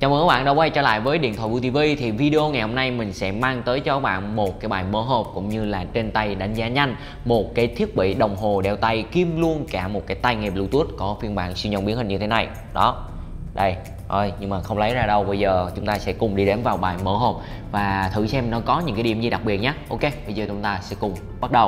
Chào mừng các bạn đã quay trở lại với Điện thoại Vui TV. Thì video ngày hôm nay mình sẽ mang tới cho các bạn một cái bài mở hộp cũng như là trên tay đánh giá nhanh một cái thiết bị đồng hồ đeo tay kim luôn cả một cái tai nghe Bluetooth có phiên bản siêu nhân biến hình như thế này. Đó, đây thôi, nhưng mà không lấy ra đâu. Bây giờ chúng ta sẽ cùng đi đến vào bài mở hộp và thử xem nó có những cái điểm gì đặc biệt nhé. Ok, bây giờ chúng ta sẽ cùng bắt đầu.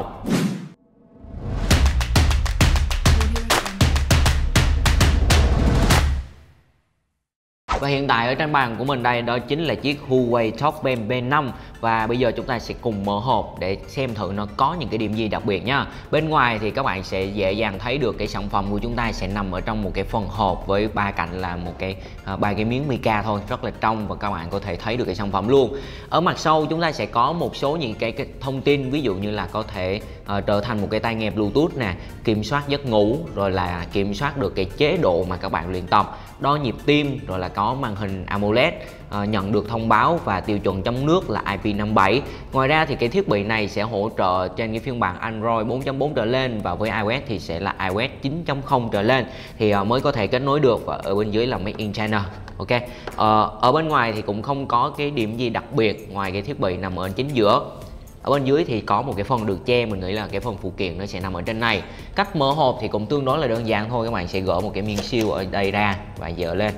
Và hiện tại ở trên bàn của mình đây đó chính là chiếc Huawei TalkBand B5. Và bây giờ chúng ta sẽ cùng mở hộp để xem thử nó có những cái điểm gì đặc biệt nha. Bên ngoài thì các bạn sẽ dễ dàng thấy được cái sản phẩm của chúng ta sẽ nằm ở trong một cái phần hộp với ba cạnh là một cái ba cái miếng mica thôi, rất là trong và các bạn có thể thấy được cái sản phẩm luôn. Ở mặt sau chúng ta sẽ có một số những cái thông tin, ví dụ như là có thể trở thành một cái tai nghe Bluetooth nè, kiểm soát giấc ngủ, rồi là kiểm soát được cái chế độ mà các bạn luyện tập, đo nhịp tim, rồi là có màn hình AMOLED, nhận được thông báo và tiêu chuẩn chống nước là IP57. Ngoài ra thì cái thiết bị này sẽ hỗ trợ trên cái phiên bản Android 4.4 trở lên, và với iOS thì sẽ là iOS 9.0 trở lên thì mới có thể kết nối được. Và ở bên dưới là Made in China. Ok, ở bên ngoài thì cũng không có cái điểm gì đặc biệt ngoài cái thiết bị nằm ở chính giữa. Ở bên dưới thì có một cái phần được che, mình nghĩ là cái phần phụ kiện nó sẽ nằm ở trên này. Cách mở hộp thì cũng tương đối là đơn giản thôi, các bạn sẽ gỡ một cái miếng siêu ở đây ra và dỡ lên.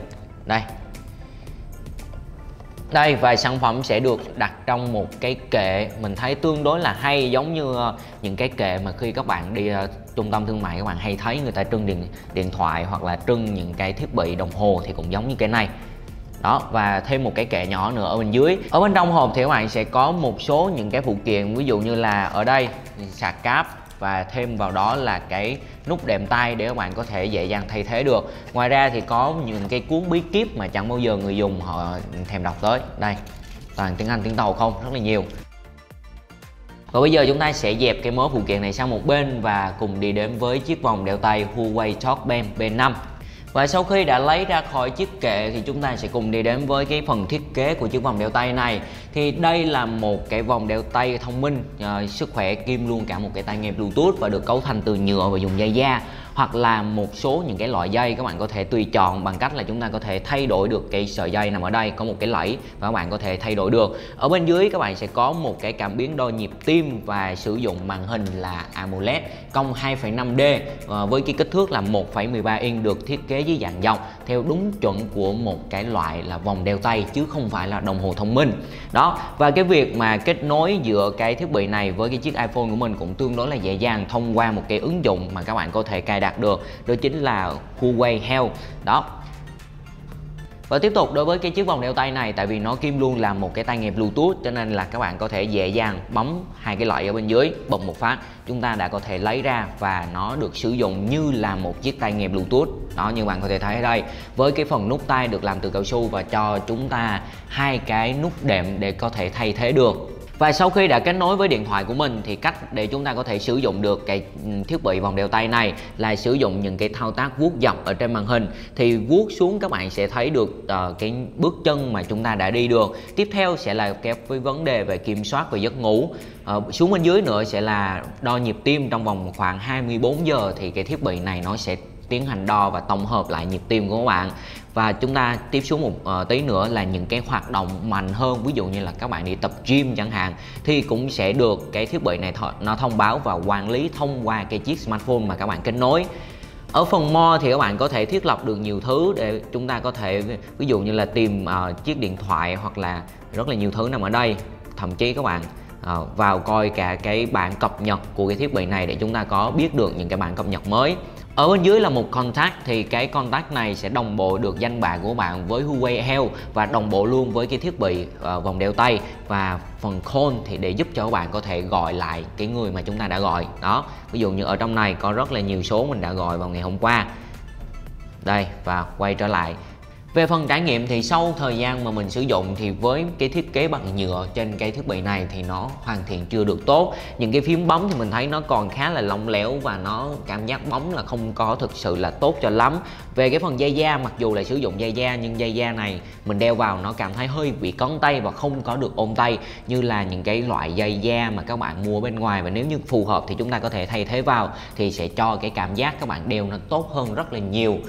Đây, và sản phẩm sẽ được đặt trong một cái kệ mình thấy tương đối là hay, giống như những cái kệ mà khi các bạn đi trung tâm thương mại các bạn hay thấy người ta trưng điện thoại hoặc là trưng những cái thiết bị đồng hồ, thì cũng giống như cái này. Đó, và thêm một cái kệ nhỏ nữa ở bên dưới. Ở bên trong hộp thì các bạn sẽ có một số những cái phụ kiện, ví dụ như là ở đây sạc cáp, và thêm vào đó là cái nút đệm tay để các bạn có thể dễ dàng thay thế được. Ngoài ra thì có những cái cuốn bí kíp mà chẳng bao giờ người dùng họ thèm đọc tới. Đây, toàn tiếng Anh tiếng Tàu không, rất là nhiều. Và bây giờ chúng ta sẽ dẹp cái mớ phụ kiện này sang một bên và cùng đi đến với chiếc vòng đeo tay Huawei TalkBand B5. Và sau khi đã lấy ra khỏi chiếc kệ thì chúng ta sẽ cùng đi đến với cái phần thiết kế của chiếc vòng đeo tay này. Thì đây là một cái vòng đeo tay thông minh, sức khỏe kim luôn cả một cái tai nghe Bluetooth, và được cấu thành từ nhựa và dùng dây da, hoặc là một số những cái loại dây các bạn có thể tùy chọn bằng cách là chúng ta có thể thay đổi được cái sợi dây nằm ở đây, có một cái lẫy và các bạn có thể thay đổi được. Ở bên dưới các bạn sẽ có một cái cảm biến đo nhịp tim và sử dụng màn hình là AMOLED cong 2,5D với cái kích thước là 1,13 inch, được thiết kế dưới dạng dọc theo đúng chuẩn của một cái loại là vòng đeo tay chứ không phải là đồng hồ thông minh. Đó, và cái việc mà kết nối giữa cái thiết bị này với cái chiếc iPhone của mình cũng tương đối là dễ dàng thông qua một cái ứng dụng mà các bạn có thể cài đặt được, đó chính là Huawei Health. Đó. Và tiếp tục đối với cái chiếc vòng đeo tay này, tại vì nó kim luôn là một cái tai nghe Bluetooth, cho nên là các bạn có thể dễ dàng bấm hai cái lẫy ở bên dưới, bật một phát chúng ta đã có thể lấy ra và nó được sử dụng như là một chiếc tai nghe Bluetooth. Đó, như bạn có thể thấy ở đây với cái phần nút tai được làm từ cao su và cho chúng ta hai cái nút đệm để có thể thay thế được. Và sau khi đã kết nối với điện thoại của mình thì cách để chúng ta có thể sử dụng được cái thiết bị vòng đeo tay này là sử dụng những cái thao tác vuốt dọc ở trên màn hình. Thì vuốt xuống các bạn sẽ thấy được cái bước chân mà chúng ta đã đi được. Tiếp theo sẽ là cái vấn đề về kiểm soát về giấc ngủ. Xuống bên dưới nữa sẽ là đo nhịp tim trong vòng khoảng 24 giờ, thì cái thiết bị này nó sẽ tiến hành đo và tổng hợp lại nhịp tim của các bạn. Và chúng ta tiếp xuống một tí nữa là những cái hoạt động mạnh hơn, ví dụ như là các bạn đi tập gym chẳng hạn, thì cũng sẽ được cái thiết bị này nó thông báo và quản lý thông qua cái chiếc smartphone mà các bạn kết nối. Ở phần More thì các bạn có thể thiết lập được nhiều thứ để chúng ta có thể ví dụ như là tìm chiếc điện thoại, hoặc là rất là nhiều thứ nằm ở đây. Thậm chí các bạn vào coi cả cái bản cập nhật của cái thiết bị này để chúng ta có biết được những cái bản cập nhật mới. Ở bên dưới là một contact, thì cái contact này sẽ đồng bộ được danh bạ của bạn với Huawei Health và đồng bộ luôn với cái thiết bị vòng đeo tay, và phần call thì để giúp cho các bạn có thể gọi lại cái người mà chúng ta đã gọi. Đó, ví dụ như ở trong này có rất là nhiều số mình đã gọi vào ngày hôm qua. Đây, và quay trở lại. Về phần trải nghiệm thì sau thời gian mà mình sử dụng thì với cái thiết kế bằng nhựa trên cái thiết bị này thì nó hoàn thiện chưa được tốt. Những cái phím bấm thì mình thấy nó còn khá là lỏng lẻo và nó cảm giác bấm là không có thực sự là tốt cho lắm. Về cái phần dây da, mặc dù là sử dụng dây da nhưng dây da này mình đeo vào nó cảm thấy hơi bị cấn tay và không có được ôm tay như là những cái loại dây da mà các bạn mua bên ngoài. Và nếu như phù hợp thì chúng ta có thể thay thế vào thì sẽ cho cái cảm giác các bạn đeo nó tốt hơn rất là nhiều.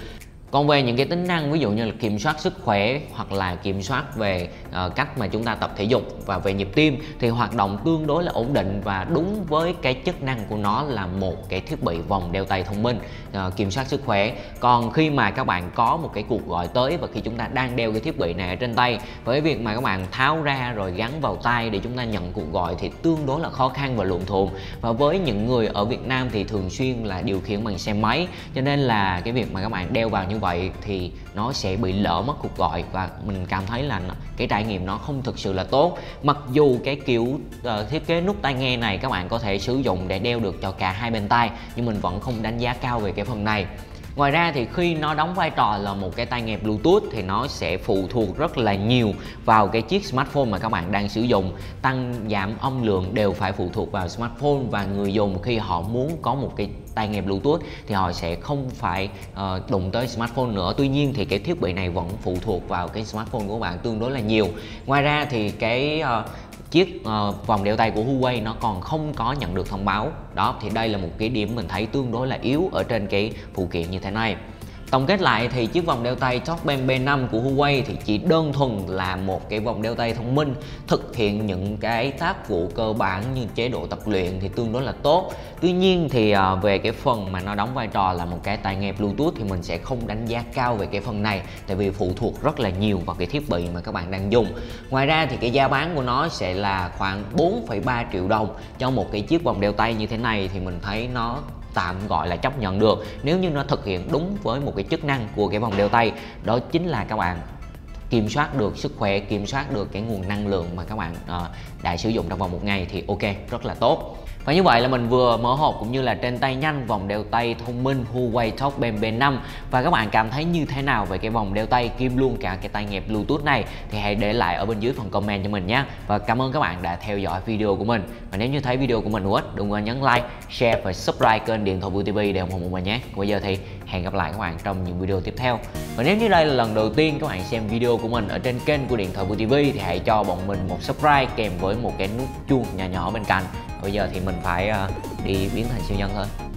Còn về những cái tính năng ví dụ như là kiểm soát sức khỏe hoặc là kiểm soát về cách mà chúng ta tập thể dục và về nhịp tim thì hoạt động tương đối là ổn định và đúng với cái chức năng của nó là một cái thiết bị vòng đeo tay thông minh kiểm soát sức khỏe. Còn khi mà các bạn có một cái cuộc gọi tới và khi chúng ta đang đeo cái thiết bị này ở trên tay, với việc mà các bạn tháo ra rồi gắn vào tay để chúng ta nhận cuộc gọi thì tương đối là khó khăn và luộm thuộm. Và với những người ở Việt Nam thì thường xuyên là điều khiển bằng xe máy, cho nên là cái việc mà các bạn đeo vào như vậy thì nó sẽ bị lỡ mất cuộc gọi và mình cảm thấy là cái trải nghiệm nó không thực sự là tốt. Mặc dù cái kiểu thiết kế nút tai nghe này các bạn có thể sử dụng để đeo được cho cả hai bên tai, nhưng mình vẫn không đánh giá cao về cái phần này. Ngoài ra thì khi nó đóng vai trò là một cái tai nghe Bluetooth thì nó sẽ phụ thuộc rất là nhiều vào cái chiếc smartphone mà các bạn đang sử dụng. Tăng giảm âm lượng đều phải phụ thuộc vào smartphone, và người dùng khi họ muốn có một cái tai nghe Bluetooth thì họ sẽ không phải đụng tới smartphone nữa. Tuy nhiên thì cái thiết bị này vẫn phụ thuộc vào cái smartphone của bạn tương đối là nhiều. Ngoài ra thì cái chiếc vòng đeo tay của Huawei nó còn không có nhận được thông báo. Đó thì đây là một cái điểm mình thấy tương đối là yếu ở trên cái phụ kiện như thế này. Tổng kết lại thì chiếc vòng đeo tay TalkBand B5 của Huawei thì chỉ đơn thuần là một cái vòng đeo tay thông minh thực hiện những cái tác vụ cơ bản như chế độ tập luyện thì tương đối là tốt. Tuy nhiên thì về cái phần mà nó đóng vai trò là một cái tai nghe Bluetooth thì mình sẽ không đánh giá cao về cái phần này, tại vì phụ thuộc rất là nhiều vào cái thiết bị mà các bạn đang dùng. Ngoài ra thì cái giá bán của nó sẽ là khoảng 4,3 triệu đồng cho một cái chiếc vòng đeo tay như thế này, thì mình thấy nó tạm gọi là chấp nhận được nếu như nó thực hiện đúng với một cái chức năng của cái vòng đeo tay, đó chính là các bạn kiểm soát được sức khỏe, kiểm soát được cái nguồn năng lượng mà các bạn đã sử dụng trong vòng một ngày thì ok, rất là tốt. Và như vậy là mình vừa mở hộp cũng như là trên tay nhanh vòng đeo tay thông minh Huawei TalkBand B5. Và các bạn cảm thấy như thế nào về cái vòng đeo tay kiêm luôn cả cái tai nghe Bluetooth này thì hãy để lại ở bên dưới phần comment cho mình nhé. Và cảm ơn các bạn đã theo dõi video của mình. Và nếu như thấy video của mình hữu ích, đừng quên nhấn like, share và subscribe kênh Điện Thoại Vui TV để ủng hộ mình nhé. Bây giờ thì hẹn gặp lại các bạn trong những video tiếp theo. Và nếu như đây là lần đầu tiên các bạn xem video của mình ở trên kênh của Điện Thoại Vui TV thì hãy cho bọn mình một subscribe kèm với một cái nút chuông nhỏ nhỏ bên cạnh. Bây giờ thì mình phải đi biến thành siêu nhân thôi.